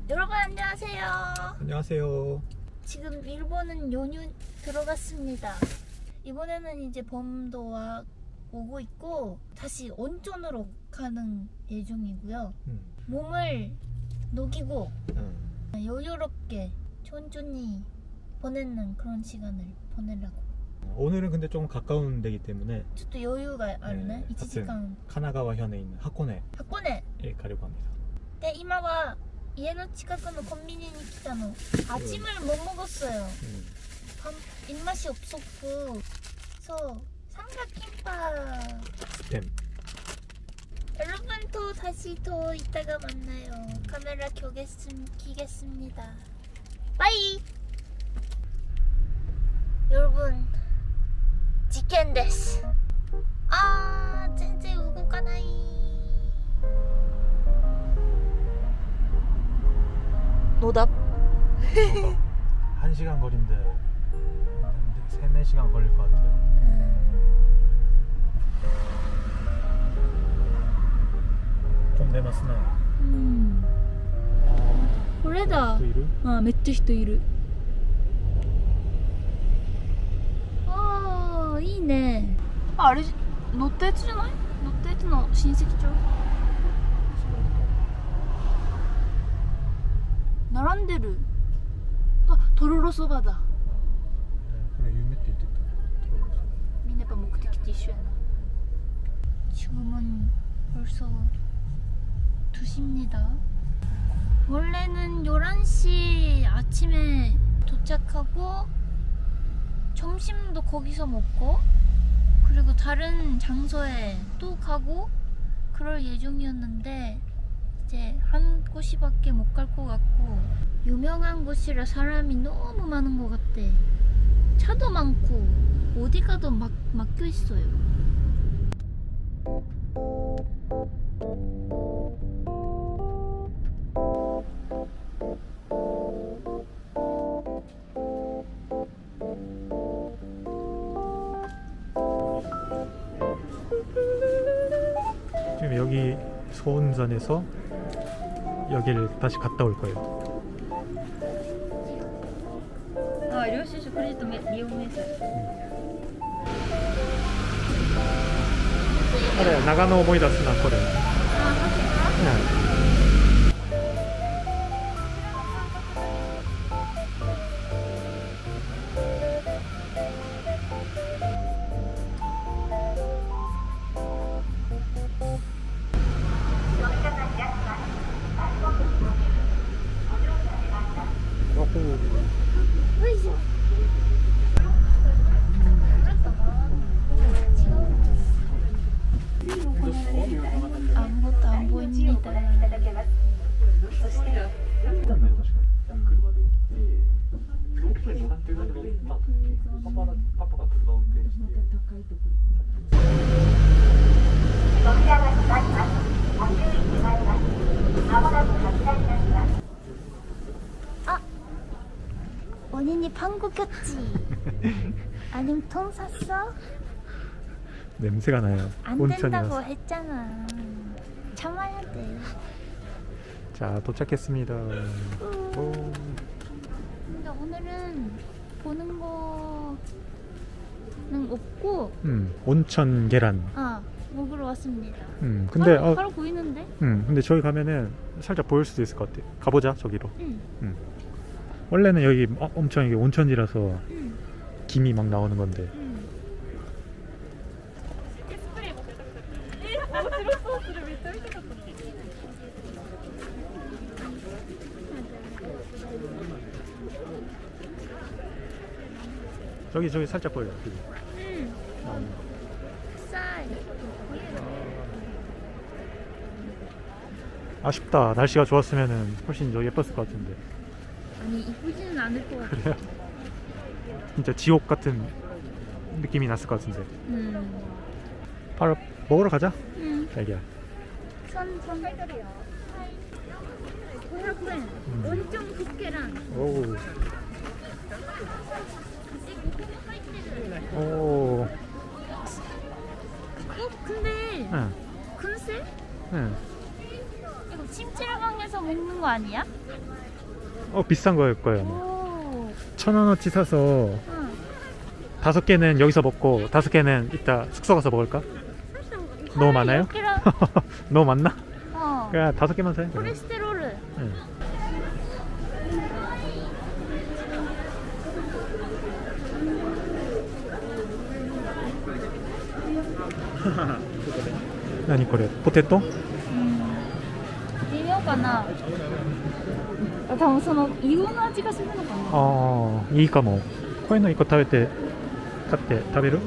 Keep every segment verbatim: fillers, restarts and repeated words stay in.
여러분 안녕하세요. 안녕하세요. 지금 일본은 연휴 들어갔습니다. 이번에는 이제 봄도 와 오고 있고 다시 온천으로 가는 예정이고요. 음. 몸을 녹이고 음. 여유롭게 천천히 보내는 그런 시간을 보내려고. 오늘은 근데 조금 가까운 데이기 때문에 저도 여유가 아르네. 네, 일 시간 카나가와현에 있는 하코네에 하코네 가려고 합니다. 네, 이마와家の近くのコンビニに来たの. 아침을 음. 못 먹었어요. 음. 밥 입맛이 없었고. 그래서 삼각김밥. 스팸. 여러분 또 다시 또 이따가 만나요. 카메라 켜겠습, 키겠습니다. 빠이. 여러분 事件です. 아, 全然動かない. 노답. 한 시간 거리인데 세네 시간 걸릴 것 같아요. 좀 내놨으나. 음. これだ. 아, めっちゃ人いる. 아, いいね. 아, あれ乗ったやつじゃない? 乗ったやつの親戚帳. 나란데르. 아, 도로로 소바다. 그래, 유명했대 있다. 미네바 목적지 이슈야. 지금은 벌써 두 시입니다. 원래는 열한 시 아침에 도착하고 점심도 거기서 먹고 그리고 다른 장소에 또 가고 그럴 예정이었는데 이제 한 곳이밖에 못 갈 것 같고 유명한 곳이라 사람이 너무 많은 것 같대. 차도 많고 어디 가도 막, 막혀 있어요. 지금 여기 소운산에서 여기를 다시 갔다 올 거예요. 아, 료시슈 크레지트 미용해서. 그래, 나가노 오모이다스나 그래. 아, 맞다. 응. 아무것도 안 보입니다. 아! 원인이 방구 꼈지? 아니면 통 샀어? 냄새가 나요. 안 된다고 했잖아. 참아야 돼. 자, 도착했습니다. 오. 근데 오늘은 보는 거는 없고 음, 온천 계란. 아, 먹으러 왔습니다. 음, 근데 바로, 어, 바로 보이는데? 음, 근데 저기 가면은 살짝 보일 수도 있을 것 같아. 가보자, 저기로. 응. 음. 원래는 여기 어, 엄청 이게 온천이라서 응. 김이 막 나오는 건데. 응. 저기 저기 살짝 보여. 여기. 응. 음. 쌀. 아쉽다. 날씨가 좋았으면은 훨씬 더 예뻤을 것 같은데. 아니, 이쁘지는 않을 것 같아. 그래요? 진짜 지옥 같은 느낌이 났을 것 같은데. 음. 바로 먹으러 가자. 응. 자기야. 선, 선. 오백 엔. 온천 국계란. 오. 오. 어, 근데 응. 근세? 응. 이거 침체라방에서 먹는 거 아니야? 어 비싼 거일 거예요. 오. 천 원어치 사서 응. 다섯 개는 여기서 먹고 다섯 개는 이따 숙소 가서 먹을까? 너무 많아요? 이렇게라. 너무 많나? 어. 그냥 다섯 개만 사요. 그럼. 콜레스테롤. 응.何これポテト？ うん。微妙かな。あ、多分その硫黄の味がするのかな。 ああ、いいかも。こういうの一個食べて買って食べる？うん。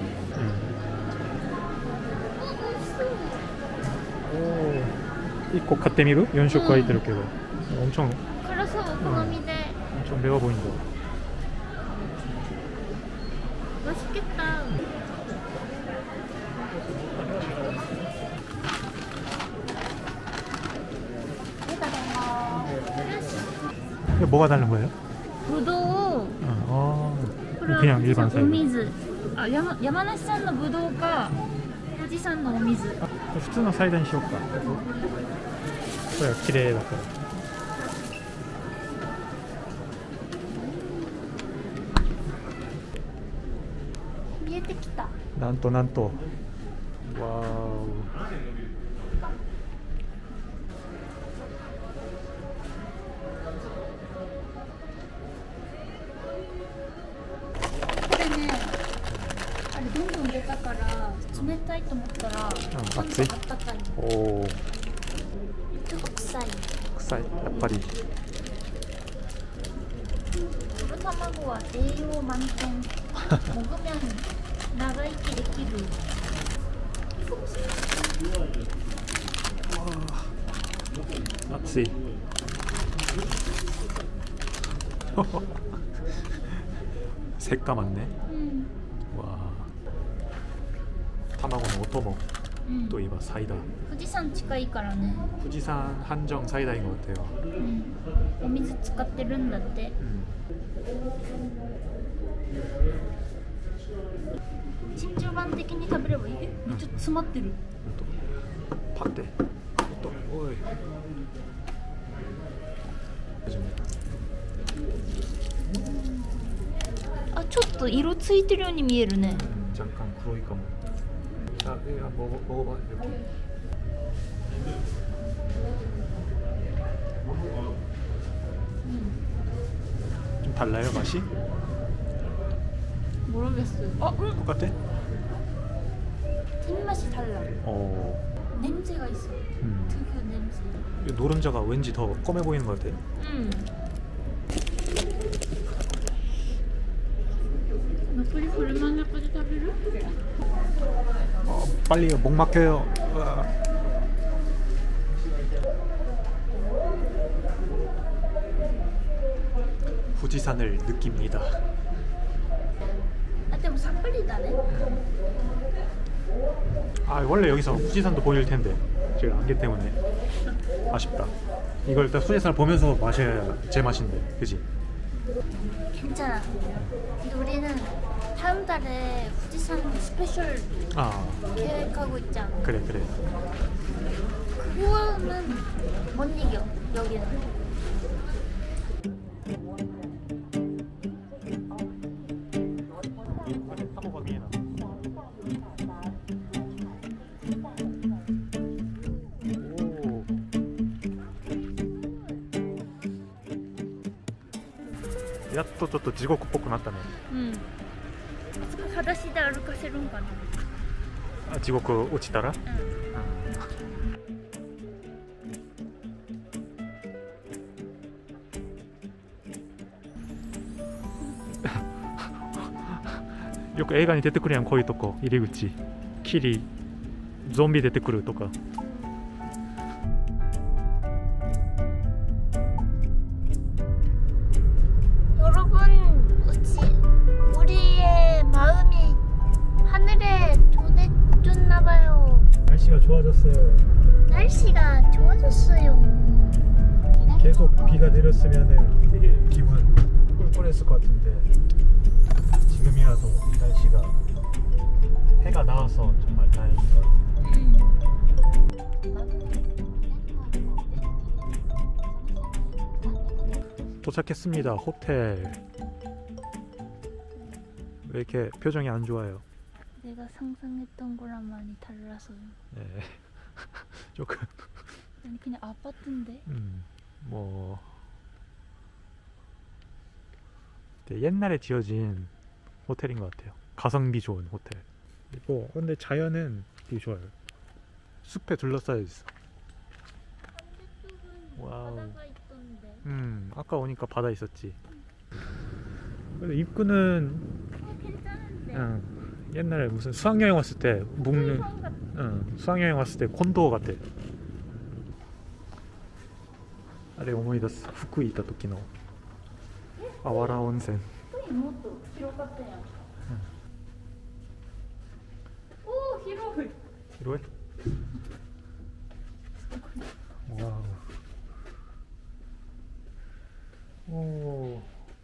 おお。一個買ってみる？四色入ってるけど。엄청 그래서 오코노미で 엄청 매워 보인다. 맛있겠다. 이거 뭐가 다른 거예요? 부도 아, 그냥 일반 사이다. 오미즈. 아, 야마, 야마나시産のぶどうか富士山のお水。 普通のサイダーにしようか。これは綺麗だから。 見えてきた。 なんとなんと。わーお。 これね、あれどんどん出たから冷たいと思ったらちゃんとあったかい。 おお。 ちょっと臭い。 臭い、やっぱり。 黒卵は栄養満点。먹으면長生きできる。 熱い。새까맣네. 음. 와.卵のお供 음. といえばサイダー. 富士山近いからね. 富士山한정サイダー인 것 같아요. 음. お水使ってるんだって. 음. 진주반的に食べればいい? めっちゃ詰まってる. 팍대. 또, 오이. 아, ちょっと色ついてるように見えるね. 음, 잠깐黒いかも. 자, 야, 먹어, 먹어봐 이렇게. 좀 달라요 맛이? 모르겠어요. 어, 응. 똑같아? 뒷맛이 달라. 어. 냄새가 있어. 음. 특유의 냄새. 이 노른자가 왠지 더 검해 보이는 것 같아. 음. 나폴리 오랜만에까지食べる? 어, 빨리요. 목 막혀요. 으아. 후지산을 느낍니다. 아, 근데 사っぱりだね. 아, 원래 여기서 후지산도 보일 텐데 제가 안개 때문에 아쉽다. 이걸 일단 후지산을 보면서 마셔야 제 맛인데, 그지? 괜찮아. 근데 우리는 다음 달에 후지산 스페셜 아, 계획하고 있잖아. 그래 그래. 그거는 못 이겨, 여기는. 오. 야 또ちょっと地獄っぽくなったね. 응.裸足で歩かせるんかな. 아, 지옥落ちたら? 응. よく映画に出てくるやん、こういうとこ入り口キリゾンビ出てくるとか. 여러분, 우치, 우리의 마음이 하늘에 전해졌나봐요. 날씨가 좋아졌어요. 날씨가 좋아졌어요. 계속 비가 내렸으면 되게 기분 꿀꿀했을 것 같은데 지금이라도 날씨가 해가 나와서 정말 다행인 것 같아요. 도착했습니다. 호텔. 왜 이렇게 표정이 안 좋아요? 내가 상상했던 거랑 많이 달라서요. 네. 조금. 아니 그냥 아파트인데. 음, 뭐 네, 옛날에 지어진 호텔인 것 같아요. 가성비 좋은 호텔. 뭐 근데 자연은 되게 좋아요. 숲에 둘러싸여 있어. 반대쪽은 와우. 바다가 있던데. 음, 아까 오니까 바다 있었지. 근데 입구는 어 괜찮은데. 응, 옛날에 무슨 수학여행 왔을 때 묵는 수의성 같- 응, 수학여행 왔을 때 콘도 같아. 아래 오모이다스 후쿠이 이타 토키の 아와라 온센. もっと広かったやん。おお広い。 広い? 와우. 오.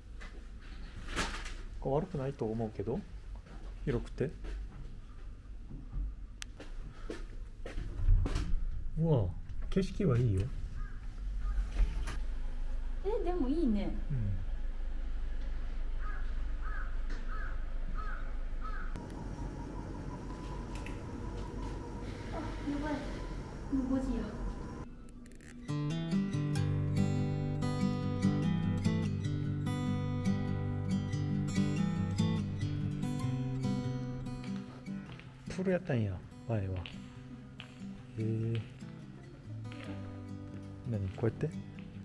悪くないと思うけど広くて。うわ、景色はいいよ。 えでもいいね。 うん。 やばい。もうごじや。 プールやったんや前は。へえ。何こうやって？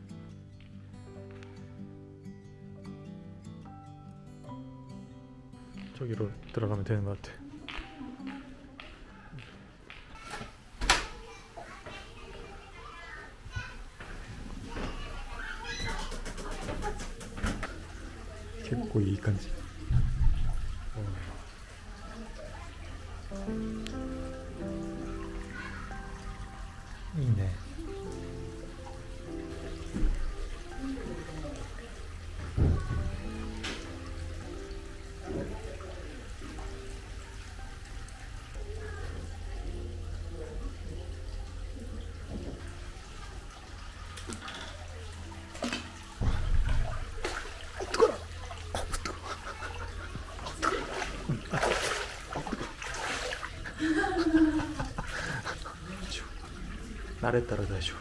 저기로 들어가면 되는 것 같아.結構いい感じ. 이いね. 나랬다라 다시.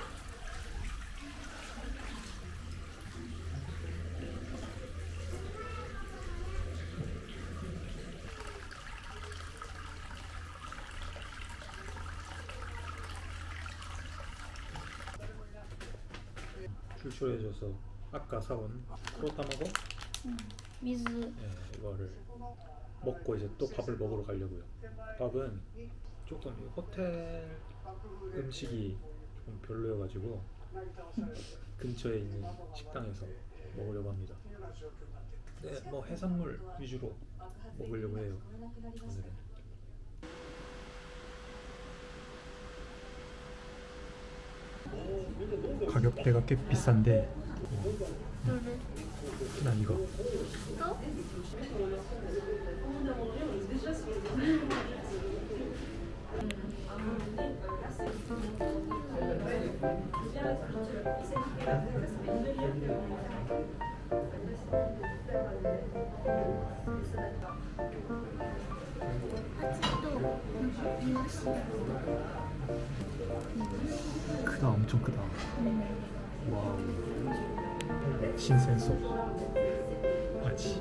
출출해져서 아까 사온 코로타마고 응. 미즈. 네, 이거를 먹고 이제 또 밥을 먹으러 가려고요. 밥은 조금 호텔 음식이 좀 별로여가지고 근처에 있는 식당에서 먹으려고 합니다. 네, 뭐 해산물 위주로 먹으려고 해요. 오늘은. 가격대가 꽤 비싼데. 너를 난 이거. 또? 크다, 엄청 크다. 와우. 신센소. 아치.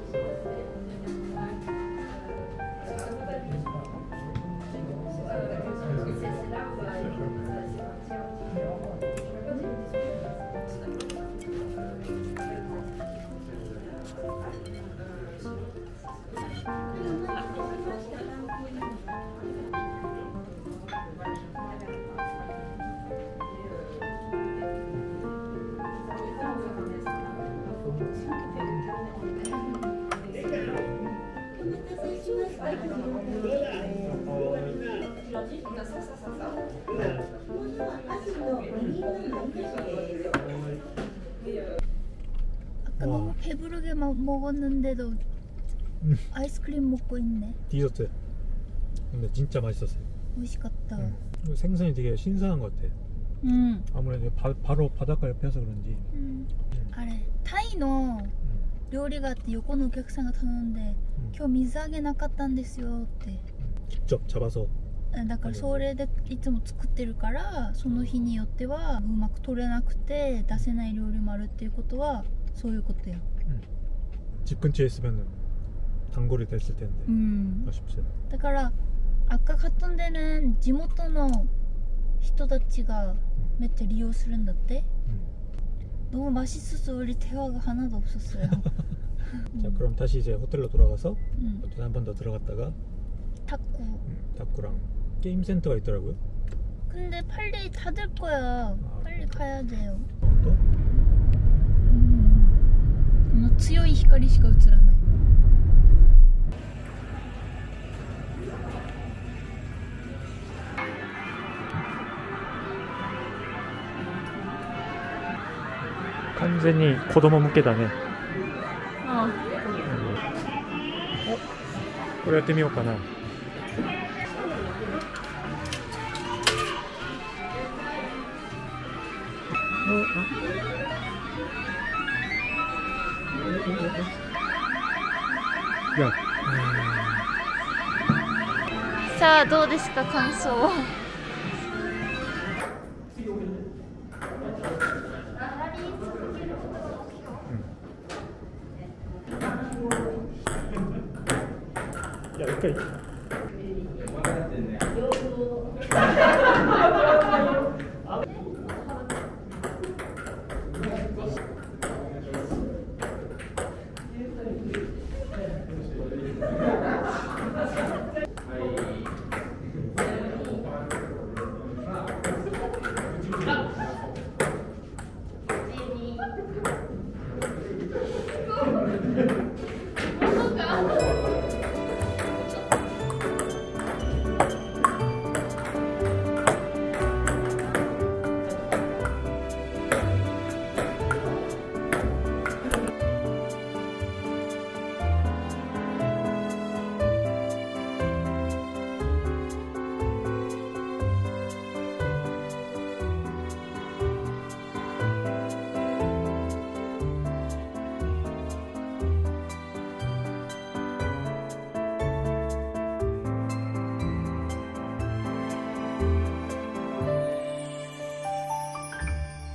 아까 너무 배부르게 막 먹었는데도 음. 아이스크림 먹고 있네. 디저트. 근데 진짜 맛있었어요. 맛있겠다. 음. 생선이 되게 신선한 것 같아. 음. 아무래도 바, 바로 바닷가 옆에서 그런지. 음. 아래. タイの料理があって横のお客さんが頼んで、今日水揚げなかったんですよって。 직접 잡아서 だからそれでいつも作ってるから、その日によってはうまく取れなくて出せない料理もあるっていうことはそういうことや。 집 근처에 있으면 단골이 됐을 텐데. 음. 아쉽지. だから아까 갔던 데는 地元の人たちがめっちゃ利用するんだって. 음. 너무 맛있어서 우리 대화가 하나도 없었어요. 자, 그럼 다시 이제 호텔로 돌아가서 음. 한 번 더 들어갔다가 탁구. 음, 탁구랑 게임 센터가 있더라고요. 근데 빨리 닫을 거야. 빨리 가야 돼요. 또? 음. 強い光しか映らない. 완전히 고도모向けだね. 어. 어? これやってみようかな. 야. 자, どうですか感想? 야, 여기까지.